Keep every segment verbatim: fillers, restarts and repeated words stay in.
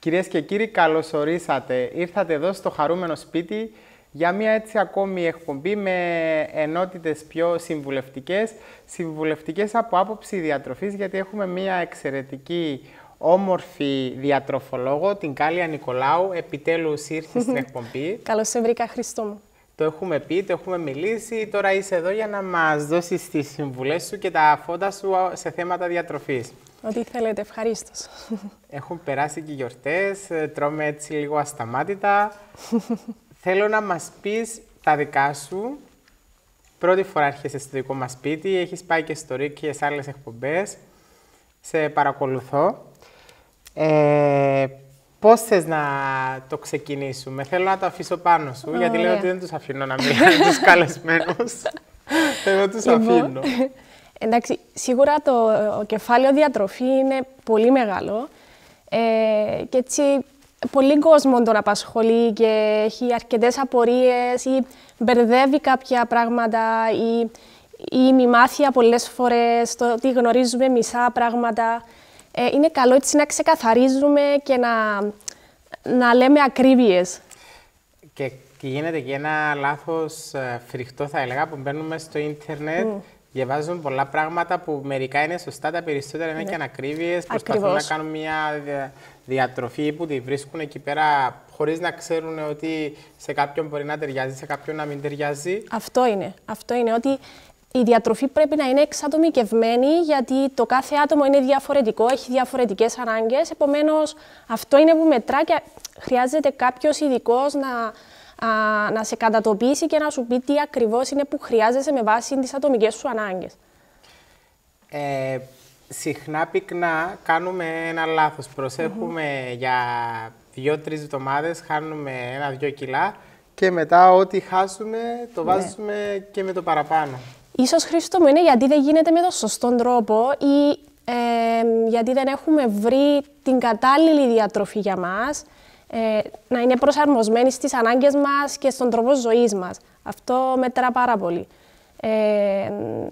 Κυρίες και κύριοι, καλώς ορίσατε. Ήρθατε εδώ στο χαρούμενο σπίτι για μια έτσι ακόμη εκπομπή με ενότητες πιο συμβουλευτικές, συμβουλευτικές από άποψη διατροφής, γιατί έχουμε μια εξαιρετική, όμορφη διατροφολόγο, την Κάλια Νικολάου. Επιτέλους ήρθε στην εκπομπή. Καλώς σε βρήκα, Χριστό μου. Το έχουμε πει, το έχουμε μιλήσει, τώρα είσαι εδώ για να μας δώσεις τις συμβουλές σου και τα φώτα σου σε θέματα διατροφής. Ό,τι θέλετε, ευχαρίστως. Έχουν περάσει και οι γιορτές, τρώμε έτσι λίγο ασταμάτητα. Θέλω να μας πεις τα δικά σου. Πρώτη φορά έρχεσαι στο δικό μας σπίτι, έχεις πάει και στο Ρίκ και σε άλλες εκπομπές. Σε παρακολουθώ. Ε, πώς θες να το ξεκινήσουμε? Θέλω να το αφήσω πάνω σου, oh, γιατί yeah. λέω ότι δεν τους αφήνω να μιλάνε τους καλεσμένους. Εγώ τους λοιπόν, αφήνω. Εντάξει, σίγουρα το κεφάλαιο διατροφή είναι πολύ μεγάλο ε, και έτσι πολλοί κόσμο τον απασχολεί και έχει αρκετές απορίες ή μπερδεύει κάποια πράγματα ή, ή μημάθεια πολλές φορές, το ότι γνωρίζουμε μισά πράγματα. Ε, είναι καλό έτσι να ξεκαθαρίζουμε και να, να λέμε ακρίβειες. Και, και γίνεται και ένα λάθος ε, φρικτό, θα έλεγα, που μπαίνουμε στο ίντερνετ. Mm. Διαβάζουν πολλά πράγματα που μερικά είναι σωστά, τα περισσότερα είναι ναι. και ανακρίβειες. Προσπαθούν να κάνουν μια διατροφή που τη βρίσκουν εκεί πέρα χωρίς να ξέρουν ότι σε κάποιον μπορεί να ταιριάζει, σε κάποιον να μην ταιριάζει. Αυτό είναι. Αυτό είναι ότι η διατροφή πρέπει να είναι εξατομικευμένη, γιατί το κάθε άτομο είναι διαφορετικό, έχει διαφορετικές ανάγκες. Επομένως, αυτό είναι που μετρά και χρειάζεται κάποιος ειδικός να. Α, να σε κατατοπίσει και να σου πει τι ακριβώς είναι που χρειάζεσαι με βάση τις ατομικές σου ανάγκες. Ε, συχνά πυκνά κάνουμε ένα λάθος. Προσέχουμε mm-hmm. για δύο-τρεις εβδομάδες, χάνουμε ένα-δυο κιλά και μετά ό,τι χάσουμε το ναι. βάζουμε και με το παραπάνω. Ίσως, Χρήστο μου, είναι γιατί δεν γίνεται με τον σωστό τρόπο ή ε, γιατί δεν έχουμε βρει την κατάλληλη διατροφή για μας. Ε, να είναι προσαρμοσμένη στις ανάγκες μας και στον τρόπο ζωής μας. Αυτό μετρά πάρα πολύ. Ε,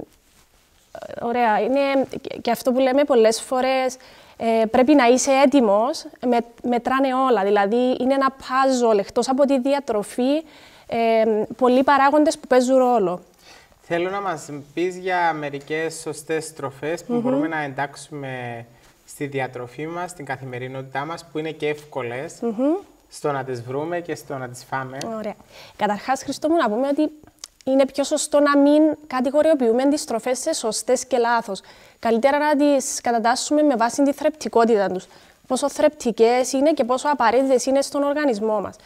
ωραία. Είναι και αυτό που λέμε πολλές φορές, ε, πρέπει να είσαι έτοιμος, με, μετράνε όλα. Δηλαδή, είναι ένα puzzle, εκτός από τη διατροφή, ε, πολλοί παράγοντες που παίζουν ρόλο. Θέλω να μας πεις για μερικές σωστές τροφές που mm-hmm. μπορούμε να εντάξουμε στη διατροφή μας, στην καθημερινότητά μας, που είναι και εύκολες mm-hmm. στο να τις βρούμε και στο να τις φάμε. Ωραία. Καταρχάς, Χριστό μου, να πούμε ότι είναι πιο σωστό να μην κατηγοριοποιούμε τις τροφές σε σωστές και λάθος. Καλύτερα να τις κατατάσσουμε με βάση τη θρεπτικότητα τους. Πόσο θρεπτικές είναι και πόσο απαραίτητες είναι στον οργανισμό μας.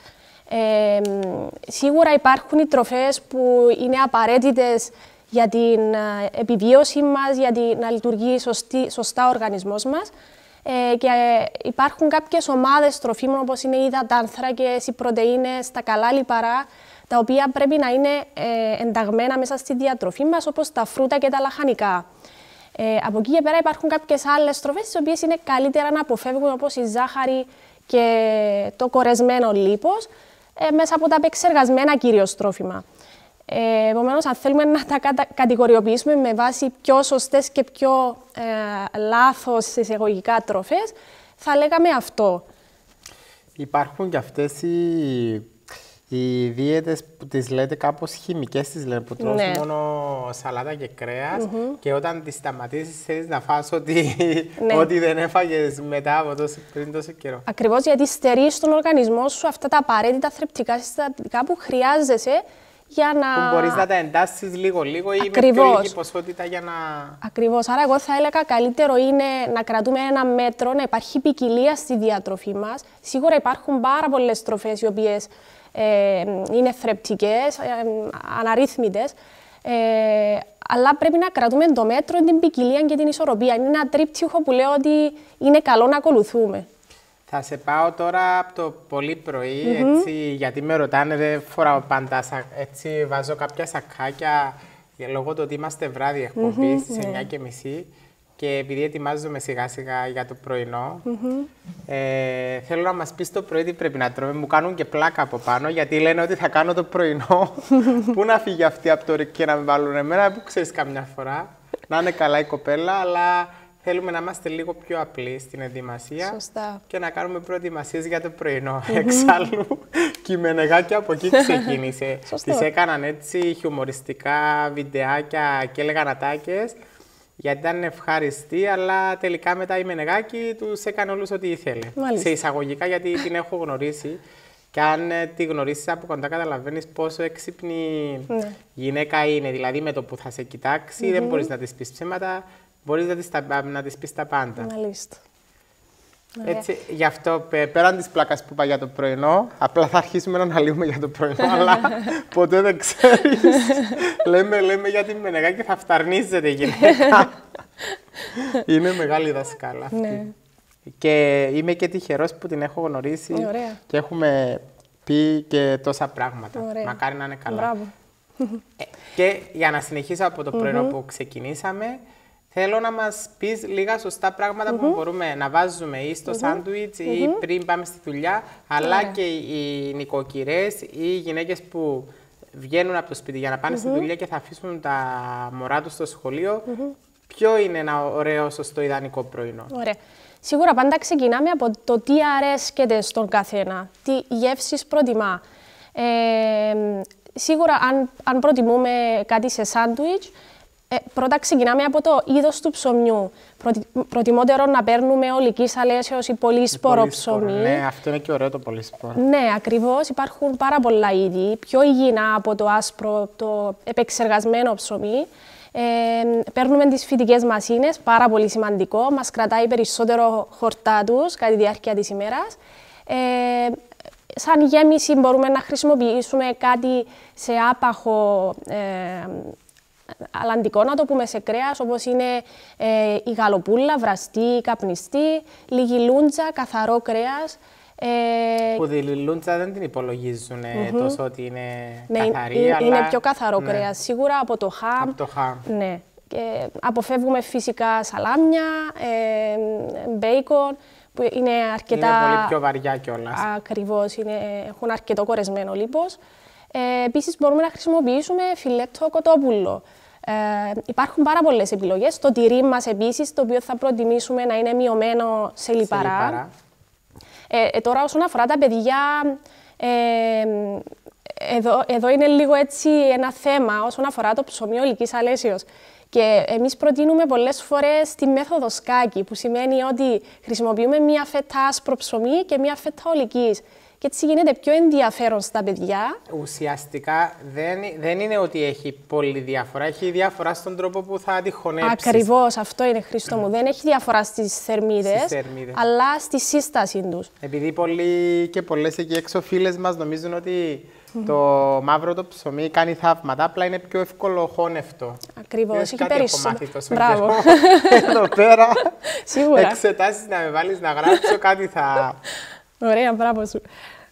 Ε, σίγουρα υπάρχουν οι τροφές που είναι απαραίτητες για την επιβίωση μας, για την, να λειτουργεί σωστή, σωστά ο οργανισμός μας. Ε, και υπάρχουν κάποιες ομάδες τροφίμων, όπως είναι οι υδατάνθρακες, οι πρωτεΐνες, τα καλά λιπαρά, τα οποία πρέπει να είναι ε, ενταγμένα μέσα στη διατροφή μας, όπως τα φρούτα και τα λαχανικά. Ε, από εκεί και πέρα υπάρχουν κάποιες άλλες τροφές, τις οποίες είναι καλύτερα να αποφεύγουμε, όπως η ζάχαρη και το κορεσμένο λίπος, ε, μέσα από τα επεξεργασμένα κυρίως τρόφιμα. Ε, επομένως, αν θέλουμε να τα κατα... κατηγοριοποιήσουμε με βάση πιο σωστές και πιο ε, λάθος εισαγωγικά τροφές, θα λέγαμε αυτό. Υπάρχουν και αυτές οι, οι δίαιτες που τις λέτε κάπως χημικές, τις λένε, που τρως ναι. μόνο σαλάτα και κρέας mm-hmm. και όταν τις σταματήσεις θέλεις να φας ό,τι, ναι. ό,τι δεν έφαγες μετά από τόσο, πριν τόσο καιρό. Ακριβώς, γιατί στερείς στον οργανισμό σου αυτά τα απαραίτητα θρεπτικά συστατικά που χρειάζεσαι για να... Που μπορείς να τα εντάσσεις λίγο-λίγο ή με πιο λίγη ποσότητα για να... Ακριβώς. Άρα εγώ θα έλεγα καλύτερο είναι να κρατούμε ένα μέτρο, να υπάρχει ποικιλία στη διατροφή μας. Σίγουρα υπάρχουν πάρα πολλές τροφές οι οποίες ε, είναι θρεπτικές, ε, αναρρύθμιτες, ε, αλλά πρέπει να κρατούμε το μέτρο, την ποικιλία και την ισορροπία. Είναι ένα τρίπτυχο που λέω ότι είναι καλό να ακολουθούμε. Θα σε πάω τώρα από το πολύ πρωί, mm-hmm. έτσι, γιατί με ρωτάνε, δεν φοράω πάντα, έτσι, βάζω κάποια σακάκια, λόγω του ότι είμαστε βράδυ εκπομπή mm-hmm. στις εννιά και μισή και επειδή ετοιμάζομαι σιγά σιγά για το πρωινό, mm-hmm. ε, θέλω να μας πεις το πρωί τι πρέπει να τρώμε. Μου κάνουν και πλάκα από πάνω, γιατί λένε ότι θα κάνω το πρωινό. Πού να φύγει αυτή από το Ρικ και να με βάλουν εμένα, που ξέρεις καμιά φορά. Να είναι καλά η κοπέλα, αλλά θέλουμε να είμαστε λίγο πιο απλοί στην ετοιμασία. Σωστά. Και να κάνουμε προετοιμασίες για το πρωινό. Mm-hmm. Εξάλλου, και η Μενεγάκη από εκεί ξεκίνησε. Τις έκαναν έτσι χιουμοριστικά βιντεάκια και έλεγαν ατάκες, γιατί ήταν ευχαριστή, αλλά τελικά μετά η Μενεγάκη τους έκανε όλους ό,τι ήθελε. Μάλιστα. Σε εισαγωγικά, γιατί την έχω γνωρίσει. Και αν τη γνωρίσεις από κοντά, καταλαβαίνεις πόσο έξυπνη ναι. γυναίκα είναι. Δηλαδή, με το που θα σε κοιτάξει, mm-hmm. δεν μπορείς να της πεις ψέματα, μπορείς να της, να της πεις τα πάντα. Μάλιστα. Έτσι, γι' αυτό πέραν της πλάκας που είπα για το πρωινό, απλά θα αρχίσουμε να αναλύουμε για το πρωινό, αλλά ποτέ δεν ξέρεις. λέμε, λέμε για την Μενεγάκη και θα φταρνίζεται η γυναίκα. Είναι μεγάλη δασκάλα αυτή. Ναι. Και είμαι και τυχερός που την έχω γνωρίσει. Ωραία. Και έχουμε πει και τόσα πράγματα. Ωραία. Μακάρι να είναι καλά. Μπράβο. Ε, και για να συνεχίσω από το πρωινό mm-hmm. που ξεκινήσαμε, θέλω να μας πεις λίγα σωστά πράγματα mm-hmm. που μπορούμε να βάζουμε ή στο mm-hmm. σάντουιτς mm-hmm. ή πριν πάμε στη δουλειά, αλλά Ωραία. και οι νοικοκυρές ή οι γυναίκες που βγαίνουν από το σπίτι για να πάνε mm-hmm. στη δουλειά και θα αφήσουν τα μωρά τους στο σχολείο. Mm-hmm. Ποιο είναι ένα ωραίο, σωστό, ιδανικό πρωινό? Ωραία. Σίγουρα πάντα ξεκινάμε από το τι αρέσκεται στον καθένα, τι γεύσεις προτιμά. Ε, σίγουρα αν, αν προτιμούμε κάτι σε σάντουιτς, ε, πρώτα ξεκινάμε από το είδος του ψωμιού. Προτι, προτιμότερο να παίρνουμε ολικής αλέσεως ή πολύσπορο ψωμί. Ναι, αυτό είναι και ωραίο το πολύσπορο. Ναι, ακριβώς. Υπάρχουν πάρα πολλά είδη, πιο υγιεινά από το άσπρο, το επεξεργασμένο ψωμί. Ε, παίρνουμε τις φυτικές μασίνες, πάρα πολύ σημαντικό, μας κρατάει περισσότερο χορτάτους κατά τη διάρκεια της ημέρας. Ε, σαν γέμιση μπορούμε να χρησιμοποιήσουμε κάτι σε άπαχο ε, αλλαντικό, να το πούμε, σε κρέας, όπως είναι ε, η γαλοπούλα, βραστή, καπνιστή, λίγη λούντζα, καθαρό κρέας. Ε, που τη λούντζα δεν την υπολογίζουν mm-hmm. τόσο ότι είναι ναι, καθαρή, είναι, αλλά... είναι πιο καθαρό ναι. κρέας, σίγουρα από το χαμ. Από το χαμ. Ναι. Και αποφεύγουμε φυσικά σαλάμια, ε, μπέικον, που είναι αρκετά... Είναι πολύ πιο βαριά κιόλας. Ακριβώς, είναι, έχουν αρκετό κορεσμένο λίπος. Ε, επίσης μπορούμε να χρησιμοποιήσουμε φιλέτο κοτόπουλο. Ε, υπάρχουν πάρα πολλές επιλογές. Το τυρί μας επίσης, το οποίο θα προτιμήσουμε να είναι μειωμένο σε λιπαρά. Σε λιπαρά. Ε, ε, τώρα, όσον αφορά τα παιδιά, ε, εδώ, εδώ είναι λίγο έτσι ένα θέμα όσον αφορά το ψωμί ολικής αλέσεως. Και εμείς προτείνουμε πολλές φορές τη μέθοδο σκάκι, που σημαίνει ότι χρησιμοποιούμε μία φέτα άσπρο ψωμί και μία φέτα ολικής. Και έτσι γίνεται πιο ενδιαφέρον στα παιδιά. Ουσιαστικά δεν, δεν είναι ότι έχει πολύ διαφορά. Έχει διαφορά στον τρόπο που θα τη χωνέψεις. Ακριβώς, αυτό είναι, Χρήστο μου. Δεν έχει διαφορά στις θερμίδες, στις θερμίδες, αλλά στη σύσταση τους. Επειδή πολλοί και πολλές εκεί έξω φίλες μας νομίζουν ότι mm-hmm. το μαύρο το ψωμί κάνει θαύματα, απλά είναι πιο εύκολο χώνευτο. Ακριβώς, έχει κάτι περισσότερο. Έχω μάθει τόσο Μπράβο. καιρό. Εδώ πέρα, σίγουρα. εξετάσεις να με βάλεις να γράψω, κάτι θα... Ωραία, μπράβο σου.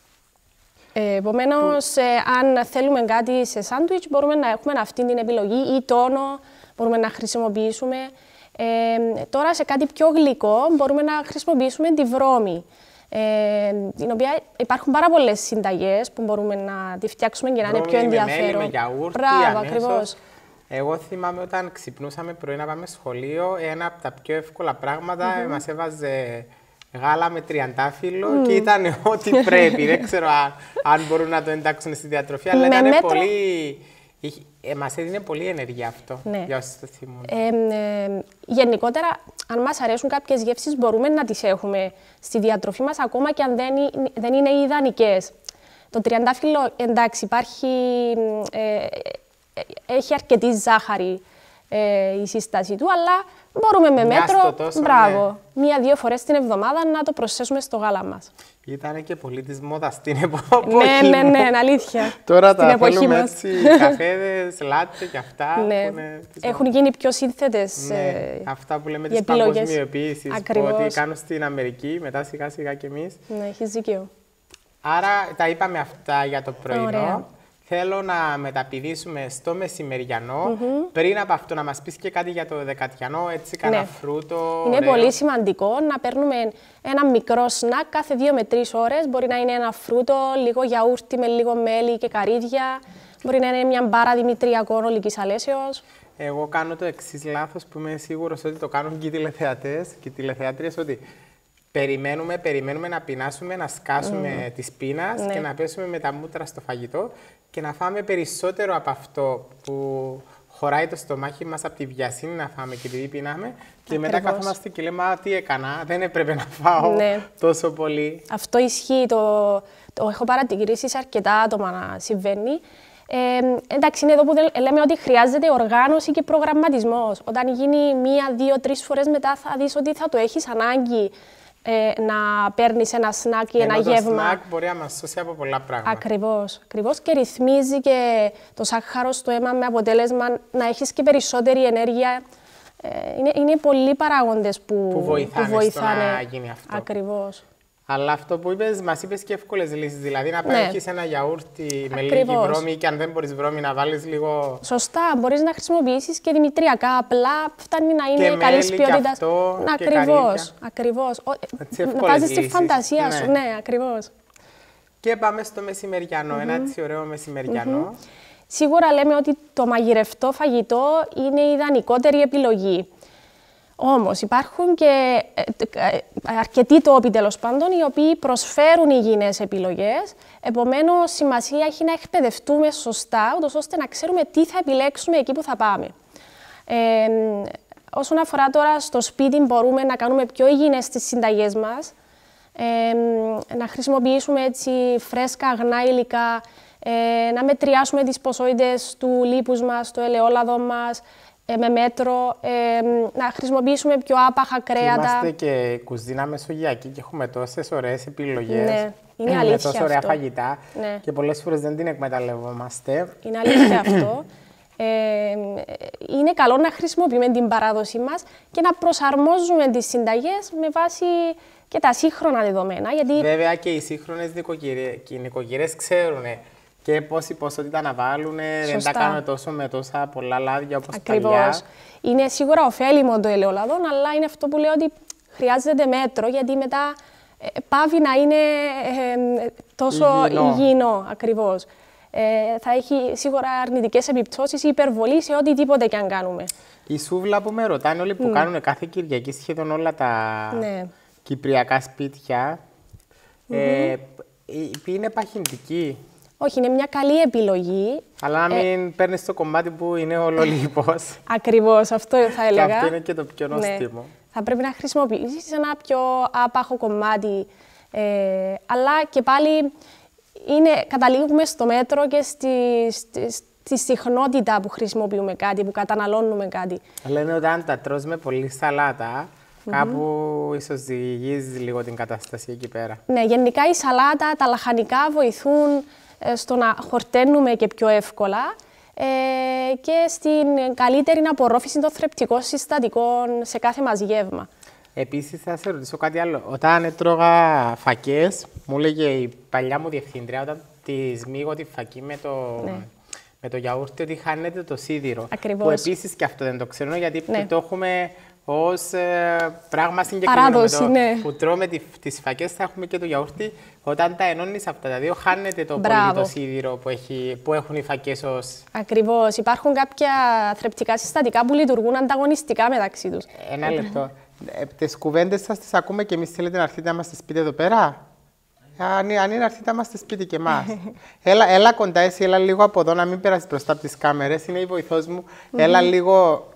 Ε, επομένως, ε, αν θέλουμε κάτι σε σάντουιτς, μπορούμε να έχουμε αυτή την επιλογή ή τόνο, μπορούμε να χρησιμοποιήσουμε. Ε, τώρα, σε κάτι πιο γλυκό, μπορούμε να χρησιμοποιήσουμε τη βρώμη, ε, την οποία υπάρχουν πάρα πολλές συνταγές που μπορούμε να τη φτιάξουμε και να είναι πιο ενδιαφέρον. Με μέλι, με γιαούρτι, μπράβο, αμέσως. Ακριβώς. Εγώ θυμάμαι όταν ξυπνούσαμε πρωί να πάμε σχολείο, ένα από τα πιο εύκολα πράγματα mm-hmm. μας έβαζε γάλα με τριαντάφυλλο mm. και ήταν ό,τι πρέπει. Δεν ξέρω αν, αν μπορούν να το εντάξουν στη διατροφή, αλλά ήταν μέτρο... πολύ... Ε, μας έδινε πολύ ενέργεια αυτό, ναι. για όσοι το θυμούν. Ε, ε, γενικότερα, αν μας αρέσουν κάποιες γεύσεις, μπορούμε να τις έχουμε στη διατροφή μας, ακόμα και αν δεν, δεν είναι ιδανικές. Το τριαντάφυλλο, εντάξει, υπάρχει, ε, έχει αρκετή ζάχαρη ε, η σύσταση του, αλλά μπορούμε με Μια μέτρο, τόσο, μπράβο, ναι. μία-δύο φορές την εβδομάδα να το προσθέσουμε στο γάλα μας. Ήταν και πολύ της μόδας στην εποχή Ναι, ναι, ναι, είναι αλήθεια. Τώρα τα θέλουμε έτσι, καφέδες, λάτε και αυτά. Ναι. Που είναι έχουν γίνει πιο σύνθετες ναι. ε, αυτά που λέμε της παγκοσμιοποίησης, που ό,τι κάνουν στην Αμερική, μετά σιγά σιγά και εμείς. Ναι, έχεις δίκιο. Άρα τα είπαμε αυτά για το πρωινό. Ωραία. Θέλω να μεταπηδήσουμε στο μεσημεριανό. Mm-hmm. Πριν από αυτό, να μας πεις και κάτι για το δεκατιανό, έτσι κανένα ναι. φρούτο. Είναι ωραίο. πολύ σημαντικό να παίρνουμε ένα μικρό σνακ κάθε δύο με τρεις ώρες. Μπορεί να είναι ένα φρούτο, λίγο γιαούρτι με λίγο μέλι και καρύδια. Μπορεί να είναι μια μπάρα δημητριακών ολικής αλέσεως. Εγώ κάνω το εξής λάθος που είμαι σίγουρος ότι το κάνουν και οι τηλεθεατές και οι τηλεθεατρίες, ότι περιμένουμε, περιμένουμε να πεινάσουμε, να σκάσουμε mm. της πείνας ναι. και να πέσουμε με τα μούτρα στο φαγητό και να φάμε περισσότερο από αυτό που χωράει το στομάχι μας από τη βιασύνη να φάμε και επειδή πεινάμε. Και Ακριβώς. μετά καθόμαστε και λέμε, α, τι έκανα, δεν έπρεπε να φάω ναι. τόσο πολύ. Αυτό ισχύει, το, το έχω παρατηρήσει σε αρκετά άτομα να συμβαίνει. Ε, εντάξει, είναι εδώ που λέμε ότι χρειάζεται οργάνωση και προγραμματισμός. Όταν γίνει μία, δύο, τρεις φορές μετά θα δεις ότι θα το έχεις ανάγκη ε, να παίρνεις ένα σνακ ή Ενώ ένα το γεύμα. Το σνακ μπορεί να μας σώσει από πολλά πράγματα. Ακριβώς, ακριβώς. Και ρυθμίζει και το σάκχαρο στο αίμα με αποτέλεσμα να έχεις και περισσότερη ενέργεια. Ε, είναι, είναι πολλοί παράγοντες που, που βοηθάνε, που βοηθάνε στο να γίνει αυτό. Ακριβώς. Αλλά αυτό που είπες, μας είπες και εύκολες λύσεις. Δηλαδή να πάρεις ναι. ένα γιαούρτι με λίγη βρώμη και αν δεν μπορείς βρώμη να βάλεις λίγο. Σωστά, μπορείς να χρησιμοποιήσεις και δημητριακά. Απλά φτάνει να είναι καλής ποιότητας. Ακριβώς, ακριβώς. Να βάζεις τη φαντασία σου. Ναι, ακριβώς. Και πάμε στο μεσημεριανό, mm-hmm. ένα έτσι ωραίο μεσημεριανό. Mm-hmm. Σίγουρα λέμε ότι το μαγειρευτό φαγητό είναι η ιδανικότερη επιλογή. Όμως υπάρχουν και αρκετοί τόποι τέλος πάντων οι οποίοι προσφέρουν υγιεινές επιλογές. Επομένως, σημασία έχει να εκπαιδευτούμε σωστά, ούτως ώστε να ξέρουμε τι θα επιλέξουμε εκεί που θα πάμε. Ε, όσον αφορά τώρα στο σπίτι, μπορούμε να κάνουμε πιο υγιεινές τις συνταγές μας, ε, να χρησιμοποιήσουμε έτσι φρέσκα αγνά υλικά, ε, να μετριάσουμε τις ποσότητες του λίπους μας, το ελαιόλαδο μας, με μέτρο, ε, να χρησιμοποιήσουμε πιο άπαχα κρέατα. Είμαστε και κουζίνα μεσογειακή και έχουμε τόσες ωραίες επιλογές. Ναι, είναι αλήθεια με τόσα ωραία αυτό. φαγητά Ναι. και πολλές φορές δεν την εκμεταλλευόμαστε. Είναι αλήθεια αυτό. Ε, είναι καλό να χρησιμοποιούμε την παράδοση μας και να προσαρμόζουμε τις συνταγές με βάση και τα σύγχρονα δεδομένα. Γιατί... Βέβαια και οι σύγχρονες νοικοκυρές ξέρουν και πόση ποσότητα να βάλουν, δεν τα κάνουν τόσο με τόσα πολλά λάδια όπως Ακριβώς. παλιά. Είναι σίγουρα ωφέλιμο το ελαιόλαδο, αλλά είναι αυτό που λέω ότι χρειάζεται μέτρο, γιατί μετά ε, πάβει να είναι ε, τόσο υγιεινό. υγιεινό. Ακριβώς. Ε, θα έχει σίγουρα αρνητικές επιπτώσεις ή υπερβολή σε ό,τι και αν κάνουμε. Η σούβλα που με ρωτάνε όλοι που mm. κάνουν κάθε Κυριακή σχεδόν όλα τα ναι. κυπριακά σπίτια, mm-hmm. ε, είναι παχυντική. Όχι, είναι μια καλή επιλογή. Αλλά να μην ε... παίρνεις το κομμάτι που είναι όλο λίπος. Ακριβώς, αυτό θα έλεγα. Και αυτό είναι και το πιο νόστιμο. Ναι. Θα πρέπει να χρησιμοποιήσεις ένα πιο άπαχο κομμάτι. Ε, αλλά και πάλι είναι, καταλήγουμε στο μέτρο και στη, στη, στη συχνότητα που χρησιμοποιούμε κάτι, που καταναλώνουμε κάτι. Λένε όταν τα τρως με πολύ σαλάτα, mm-hmm. κάπου ίσως ζυγίζεις λίγο την κατάσταση εκεί πέρα. Ναι, γενικά η σαλάτα, τα λαχανικά βοηθούν στο να χορταίνουμε και πιο εύκολα ε, και στην καλύτερη απορρόφηση των θρεπτικών συστατικών σε κάθε μας γεύμα. Επίσης, θα σε ρωτήσω κάτι άλλο. Όταν έτρωγα φακές, μου έλεγε η παλιά μου διευθύντρια, όταν τη σμίγω τη φακή με το, ναι. με το γιαούρτι, ότι χάνεται το σίδηρο. Ακριβώς. Που επίσης και αυτό δεν το ξέρω, γιατί ναι. το έχουμε ως ε, πράγμα συγκεκριμένο. Παράδοση, το, ναι. Που τρώμε τη, τις φακές, θα έχουμε και το γιαούρτι. Όταν τα ενώνεις αυτά τα δύο, χάνεται το Μπράβο. πολύ το σίδηρο που, έχει, που έχουν οι φακές ως... Ακριβώς. Υπάρχουν κάποια θρεπτικά συστατικά που λειτουργούν ανταγωνιστικά μεταξύ τους. Ένα λεπτό. Ε, τις κουβέντες σας τις ακούμε και εμείς θέλετε να έρθετε να είμαστε σπίτι εδώ πέρα. Αν, αν είναι να έρθετε να είμαστε σπίτι και εμάς. έλα, έλα κοντά εσύ, έλα λίγο από εδώ, να μην περάσεις μπροστά από τις κάμερες. Είναι η βοηθός μου. Έλα λίγο...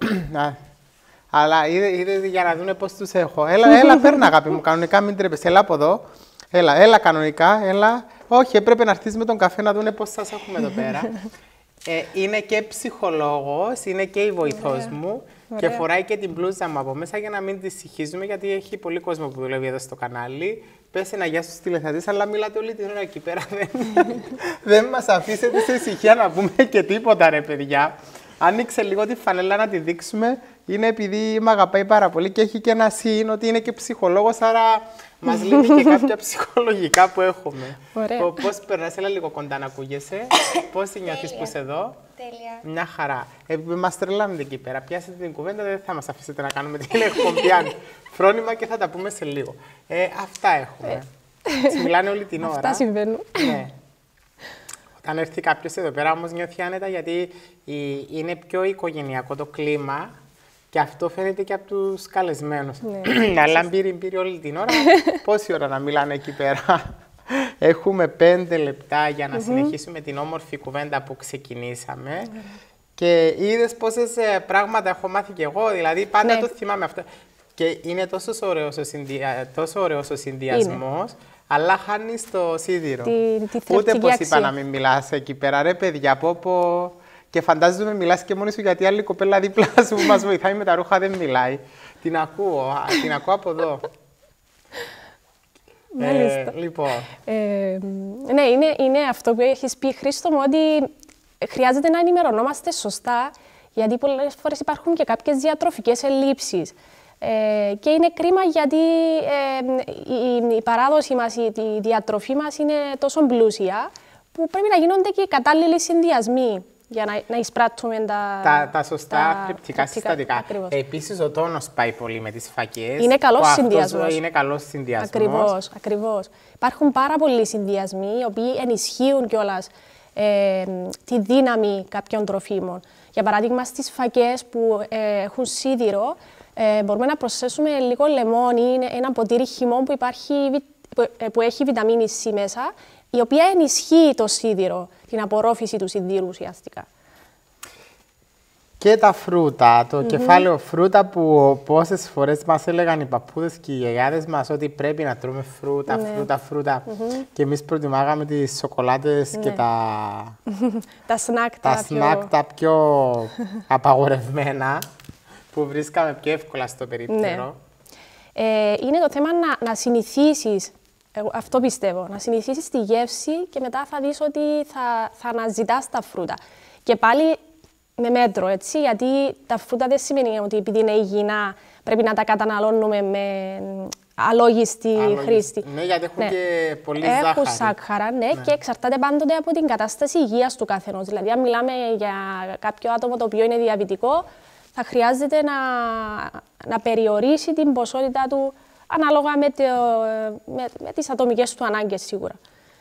Αλλά είδε, είδε για να δούνε πώς τους έχω. Έλα, έλα, παίρνα αγάπη μου, κανονικά μην τρέπεσαι. Έλα από εδώ. Έλα, έλα κανονικά, έλα. Όχι, έπρεπε να έρθεις με τον καφέ να δούνε πώς σας έχουμε εδώ πέρα. Ε, είναι και ψυχολόγος, είναι και η βοηθός Ωραία. μου Ωραία. και φοράει και την μπλούζα μου από μέσα για να μην τη συγχύζουμε, γιατί έχει πολύ κόσμο που δουλεύει εδώ στο κανάλι. Πες ένα γεια στους τηλεθεατές, αλλά μιλάτε όλη την ώρα εκεί πέρα. Δεν μας αφήσετε σε ησυχία να πούμε και τίποτα, ρε παιδιά. Άνοιξε λίγο τη φανέλα να τη δείξουμε. Είναι επειδή με αγαπάει πάρα πολύ και έχει και ένα σύν ότι είναι και ψυχολόγος, άρα μας λείπει και κάποια ψυχολογικά που έχουμε. Ωραία. Πώς περνάς, έλα λίγο κοντά να ακούγεσαι. Πώς νιώθεις που είσαι εδώ? Τέλεια. Μια χαρά. Ε, μας τρελάνετε εκεί πέρα. Πιάσετε την κουβέντα, δεν θα μας αφήσετε να κάνουμε τηλεκομπιά. Φρόνημα και θα τα πούμε σε λίγο. Ε, αυτά έχουμε. Μιλάνε όλη την ώρα. Αυτά συμβαίνουν. Ναι. Όταν έρθει κάποιος εδώ πέρα όμως νιώθει άνετα γιατί είναι πιο οικογενειακό το κλίμα και αυτό φαίνεται και από τους καλεσμένους. Ναι. Αλλά μπήρε μπήρε όλη την ώρα, πόση ώρα να μιλάνε εκεί πέρα. Έχουμε πέντε λεπτά για να mm-hmm. συνεχίσουμε την όμορφη κουβέντα που ξεκινήσαμε. Mm-hmm. Και είδες πόσες πράγματα έχω μάθει κι εγώ, δηλαδή πάντα ναι. το θυμάμαι αυτό. Και είναι τόσο ωραίος ο, συνδυα... τόσο ωραίος ο συνδυασμός, αλλά χάνεις το σίδηρο. Τη, τη Ούτε πως είπα να μην μιλάς εκεί πέρα, ρε παιδιά, πω πω... Και φαντάζομαι μιλάς και μόνη σου γιατί άλλη κοπέλα δίπλα σου που μας βοηθάει με τα ρούχα δεν μιλάει. Την ακούω, την ακούω από εδώ. Μάλιστα. Ε, λοιπόν. Ε, ναι, είναι, είναι αυτό που έχεις πει, Χρήστο μου, ότι χρειάζεται να ενημερωνόμαστε σωστά, γιατί πολλές φορές υπάρχουν και κάποιες διατροφικές ελλείψεις. Ε, και είναι κρίμα γιατί ε, η, η παράδοση μας, η, η διατροφή μας είναι τόσο πλούσια, που πρέπει να γίνονται και οι κατάλληλοι συνδυασμοί για να, να εισπράττουμε τα, τα, τα σωστά θρεπτικά συστατικά. Επίσης, ο τόνος πάει πολύ με τις φακές. Είναι καλός συνδυασμός. Είναι καλός συνδυασμός. Ακριβώς, ακριβώς. Υπάρχουν πάρα πολλοί συνδυασμοί, οι οποίοι ενισχύουν κιόλας ε, τη δύναμη κάποιων τροφίμων. Για παράδειγμα, στις φακές που ε, έχουν σίδηρο, ε, μπορούμε να προσθέσουμε λίγο λεμόνι, ένα ποτήρι χυμών που, υπάρχει, που έχει βιταμίνη C μέσα, η οποία ενισχύει το σίδηρο, την απορρόφηση του σιδήρου ουσιαστικά. Και τα φρούτα, το mm-hmm. κεφάλαιο φρούτα που πόσες φορές μας έλεγαν οι παππούδες και οι γιαγιάδες μας ότι πρέπει να τρώμε φρούτα, ναι. φρούτα, φρούτα. Mm-hmm. Και εμείς προτιμάγαμε τις σοκολάτες ναι. και τα... τα σνακ τα, τα, πιο... τα πιο απαγορευμένα, που βρίσκαμε πιο εύκολα στο περίπτερο. Ναι. Ε, είναι το θέμα να, να συνηθίσεις. Εγώ αυτό πιστεύω, να συνηθίσεις τη γεύση και μετά θα δεις ότι θα, θα αναζητάς τα φρούτα. Και πάλι με μέτρο, έτσι, γιατί τα φρούτα δεν σημαίνει ότι επειδή είναι υγιεινά πρέπει να τα καταναλώνουμε με αλόγιστη Αλόγιστη. χρήση. Ναι, γιατί έχουν ναι. και πολύ έχουν ζάχαρη. Έχουν σάκχαρα, ναι, ναι, και εξαρτάται πάντοτε από την κατάσταση υγείας του καθενός. Δηλαδή, αν μιλάμε για κάποιο άτομο το οποίο είναι διαβητικό, θα χρειάζεται να, να περιορίσει την ποσότητα του ανάλογα με, το, με, με τις ατομικές του ανάγκες, σίγουρα.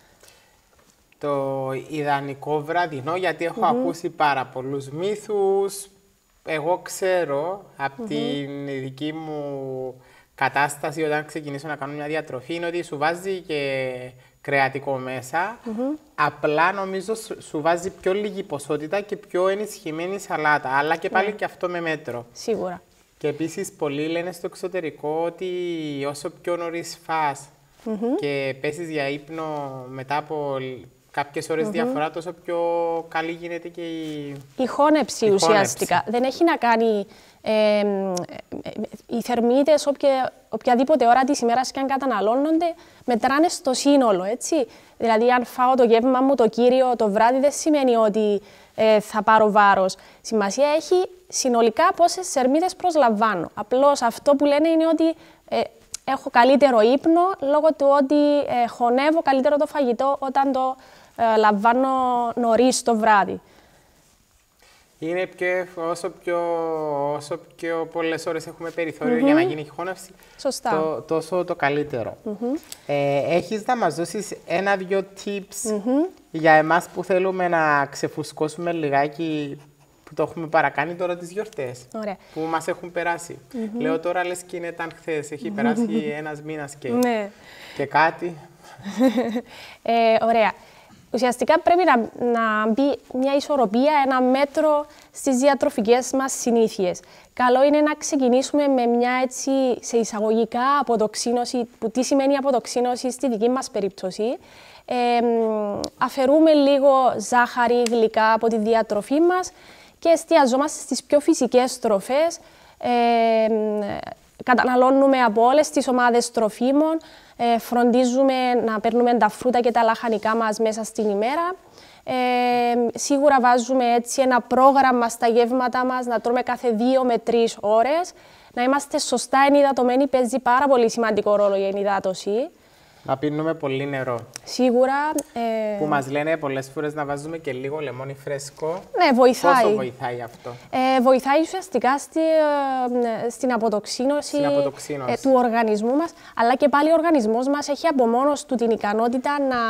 Το ιδανικό βραδινό, γιατί έχω mm-hmm. ακούσει πάρα πολλούς μύθους. Εγώ ξέρω από mm-hmm. την δική μου κατάσταση, όταν ξεκινήσω να κάνω μια διατροφή, είναι ότι σου βάζει και κρεατικό μέσα. Mm-hmm. Απλά νομίζω σου, σου βάζει πιο λίγη ποσότητα και πιο ενισχυμένη σαλάτα. Αλλά και πάλι mm. και αυτό με μέτρο. Σίγουρα. Και επίσης πολλοί λένε στο εξωτερικό ότι όσο πιο νωρίς φας mm-hmm. και πέσεις για ύπνο μετά από κάποιες ώρες mm-hmm. διαφορά, τόσο πιο καλή γίνεται και η... Η χώνεψη η ουσιαστικά. Χώνεψη. Δεν έχει να κάνει... Ε, ε, ε, οι θερμίδες οποια, οποιαδήποτε ώρα της ημέρας και αν καταναλώνονται, μετράνε στο σύνολο, έτσι. Δηλαδή, αν φάω το γεύμα μου το κύριο το βράδυ, δεν σημαίνει ότι ε, θα πάρω βάρος. Σημασία έχει συνολικά πόσες θερμίδες προσλαμβάνω. Απλώς αυτό που λένε είναι ότι ε, έχω καλύτερο ύπνο λόγω του ότι ε, χωνεύω καλύτερο το φαγητό όταν το ε, λαμβάνω νωρίς το βράδυ. Είναι πιο, όσο, πιο, όσο πιο πολλές ώρες έχουμε περιθώριο mm-hmm. για να γίνει η χώνευση, το, τόσο το καλύτερο. Mm-hmm. ε, έχεις να μας δώσεις ένα-δυο tips mm-hmm. για εμάς που θέλουμε να ξεφουσκώσουμε λιγάκι, που το έχουμε παρακάνει τώρα τις γιορτές, Ωραία. που μας έχουν περάσει. Mm-hmm. Λέω τώρα λες και είναι ήταν χθες, έχει περάσει mm-hmm. ένας μήνας και, ναι. και κάτι. ε, ωραία. Ουσιαστικά πρέπει να, να μπει μια ισορροπία, ένα μέτρο στις διατροφικές μας συνήθειες. Καλό είναι να ξεκινήσουμε με μια έτσι σε εισαγωγικά αποτοξίνωση, που τι σημαίνει αποτοξίνωση στη δική μας περίπτωση. Ε, αφαιρούμε λίγο ζάχαρη, γλυκά από τη διατροφή μας και εστιαζόμαστε στις πιο φυσικές τροφές. Ε, καταναλώνουμε από όλες τις ομάδες τροφίμων. Ε, φροντίζουμε να παίρνουμε τα φρούτα και τα λαχανικά μας μέσα στην ημέρα. Ε, σίγουρα βάζουμε έτσι ένα πρόγραμμα στα γεύματα μας, να τρώμε κάθε δύο με τρεις ώρες. Να είμαστε σωστά ενυδατωμένοι, παίζει πάρα πολύ σημαντικό ρόλο η ενυδάτωση. Να πίνουμε πολύ νερό. Σίγουρα. Ε... Που μας λένε πολλές φορές να βάζουμε και λίγο λεμόνι φρέσκο. Ναι, βοηθάει. Πόσο βοηθάει αυτό? Ε, βοηθάει ουσιαστικά στη, ε, στην αποτοξίνωση, στην αποτοξίνωση. Ε, του οργανισμού μας. Αλλά και πάλι ο οργανισμός μας έχει από μόνος του την ικανότητα να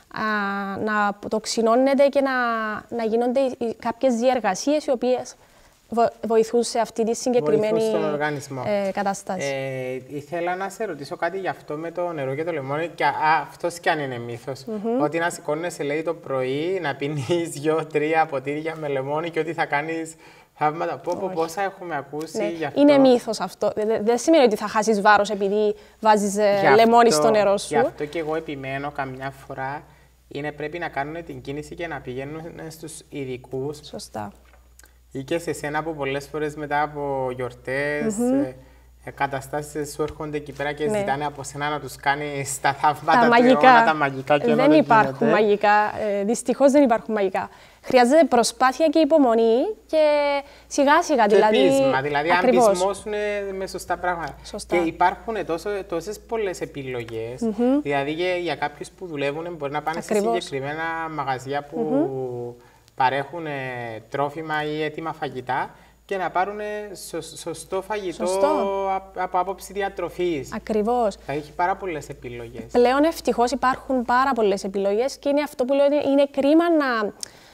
να τοξινώνεται και να, να γίνονται κάποιες διεργασίες οι οποίες βοηθούν σε αυτή τη συγκεκριμένη ε, κατάσταση. Ε, ήθελα να σε ρωτήσω κάτι γι' αυτό με το νερό και το λεμόνι. Και α, αυτός κι αν είναι μύθος. Mm-hmm. Ότι να σηκώνεσαι, λέει, το πρωί, να πίνεις δύο-τρία ποτήρια με λεμόνι και ότι θα κάνεις θαύματα. Πω, πω, πόσα έχουμε ακούσει ναι. γι' αυτό. Είναι μύθος αυτό. Δεν δε σημαίνει ότι θα χάσεις βάρος επειδή βάζεις ε, λεμόνι στο νερό σου. Γι' αυτό και εγώ επιμένω καμιά φορά είναι πρέπει να κάνουν την κίνηση και να πηγαίνουν στους ειδικούς. Σωστά. Ή και σε σένα που πολλές φορές μετά από γιορτές, mm-hmm. ε, καταστάσεις σου έρχονται εκεί πέρα και ναι. ζητάνε από σένα να τους κάνεις τα θαύματα, τα του μαγικά. αιώνα, τα μαγικά και δεν υπάρχουν γίνεται. μαγικά. Ε, δυστυχώς δεν υπάρχουν μαγικά. Χρειάζεται προσπάθεια και υπομονή και σιγά σιγά και δηλαδή. πείσμα, δηλαδή αν πεισμώσουν με σωστά πράγματα. Σωστά. Και υπάρχουν τόσο, τόσες πολλές επιλογές. Mm-hmm. Δηλαδή για, για κάποιους που δουλεύουν μπορεί να πάνε Ακριβώς. σε συγκεκριμένα μαγαζιά που mm-hmm. παρέχουν ε, τρόφιμα ή έτοιμα φαγητά και να πάρουν σω, σωστό φαγητό Σωστό. από, από άποψη διατροφής. Ακριβώς. Θα έχει πάρα πολλές επιλογές. Πλέον ευτυχώς υπάρχουν πάρα πολλές επιλογές και είναι αυτό που λέω ότι είναι κρίμα να,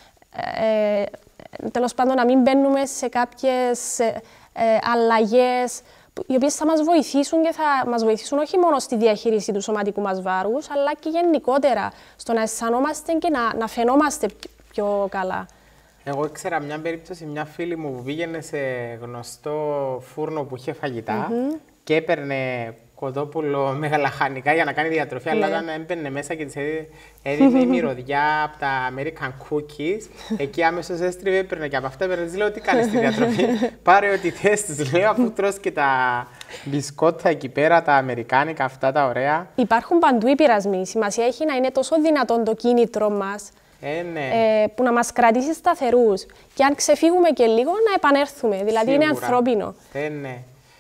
ε, τέλος πάντων, να μην μπαίνουμε σε κάποιες ε, ε, αλλαγές οι οποίες θα μας βοηθήσουν και θα μας βοηθήσουν όχι μόνο στη διαχείριση του σωματικού μας βάρους, αλλά και γενικότερα στο να αισθανόμαστε και να, να φαινόμαστε πιο καλά. Εγώ ήξερα μια περίπτωση, μια φίλη μου που πήγαινε σε γνωστό φούρνο που είχε φαγητά mm-hmm. και έπαιρνε κοτόπουλο με γαλαχανικά για να κάνει διατροφή, αλλά όταν έμπαινε μέσα και της έδινε η μυρωδιά από τα American Cookies, εκεί άμεσως έστριβε, έπαιρνε και από αυτά, έπαιρνε, της λέω, τι κάνεις στη διατροφή, πάρε ό,τι θες, της λέω, αφού τρως και τα μπισκότα εκεί πέρα, τα αμερικάνικα, αυτά τα ωραία. Υπάρχουν παντού οι πειρασμοί, σημασία έχει να είναι τόσο δυνατόν το κίνητρο μας, Ε, ναι. ε, που να μας κρατήσει σταθερούς. Και αν ξεφύγουμε και λίγο, να επανέλθουμε. Δηλαδή, Σίγουρα. είναι ανθρώπινο. Ε, ναι.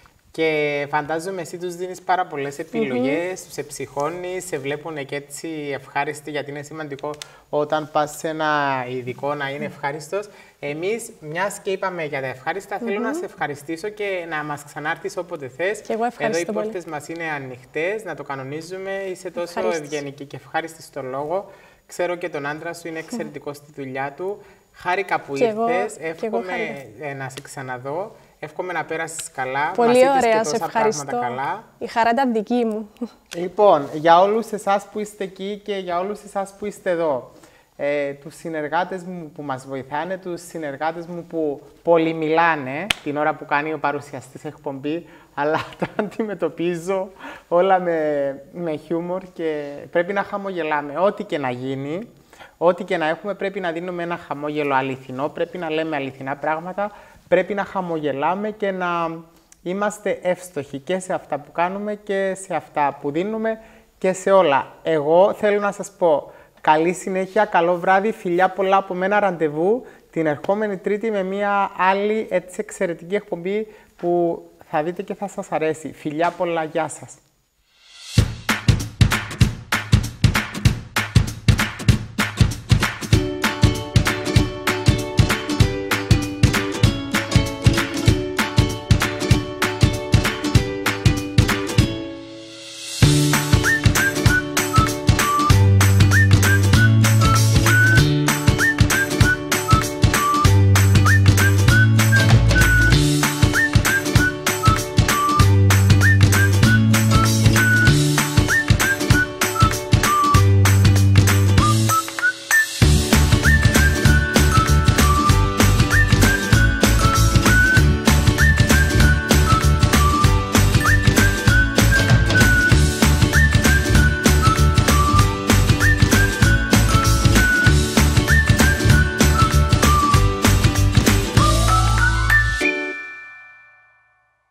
Και φαντάζομαι εσύ τους δίνεις πάρα πολλές επιλογές, mm-hmm. τους εψυχώνεις, σε βλέπουν και έτσι ευχάριστοι, γιατί είναι σημαντικό όταν πας σε ένα ειδικό να είναι ευχάριστος. Εμείς, μιας και είπαμε για τα ευχάριστα, mm-hmm. θέλω να σε ευχαριστήσω και να μας ξανάρθεις όποτε θες. Και εγώ ευχαριστώ Εδώ οι πόρτες μας είναι ανοιχτές, να το κανονίζουμε. Είσαι τόσο ευγενική και ευχάριστη στο λόγο. Ξέρω και τον άντρα σου είναι εξαιρετικό στη δουλειά του. Χάρηκα που ήρθες. Εύχομαι ε, να σε ξαναδώ. Εύχομαι να πέρασεις καλά. Πολύ μας ωραία, και σε ευχαριστώ. Καλά. Η χαρά ήταν δική μου. Λοιπόν, για όλους εσάς που είστε εκεί και για όλους εσάς που είστε εδώ, ε, τους συνεργάτες μου που μας βοηθάνε, τους συνεργάτες μου που πολυμιλάνε την ώρα που κάνει ο παρουσιαστής εκπομπή, αλλά τα αντιμετωπίζω όλα με, με χιούμορ και πρέπει να χαμογελάμε. Ό,τι και να γίνει, ό,τι και να έχουμε, πρέπει να δίνουμε ένα χαμόγελο αληθινό, πρέπει να λέμε αληθινά πράγματα, πρέπει να χαμογελάμε και να είμαστε εύστοχοι και σε αυτά που κάνουμε και σε αυτά που δίνουμε και σε όλα. Εγώ θέλω να σας πω καλή συνέχεια, καλό βράδυ, φιλιά πολλά από μένα, ραντεβού την ερχόμενη Τρίτη με μια άλλη έτσι εξαιρετική εκπομπή που θα δείτε και θα σας αρέσει. Φιλιά πολλά, γεια σας.